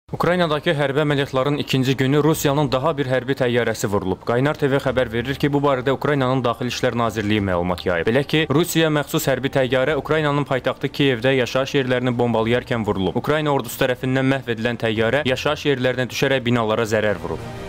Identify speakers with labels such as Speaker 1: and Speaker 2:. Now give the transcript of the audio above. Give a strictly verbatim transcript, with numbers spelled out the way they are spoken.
Speaker 1: Ukraynadakı hərbi əməliyyatların ikinci günü Rusiyanın daha bir hərbi təyyarəsi vurulub. Qaynar T V xəbər verir ki, bu barədə Ukraynanın Daxili İşlər Nazirliyi məlumat yayıb. Belə ki, Rusiyaya məxsus hərbi təyyarə Ukraynanın paytaxtı Kiyevdə yaşayış yerlərini bombalayarkən vurulub. Ukrayna ordusu tərəfindən məhv edilən təyyarə yaşayış yerlərinə düşərək binalara zərər vurub.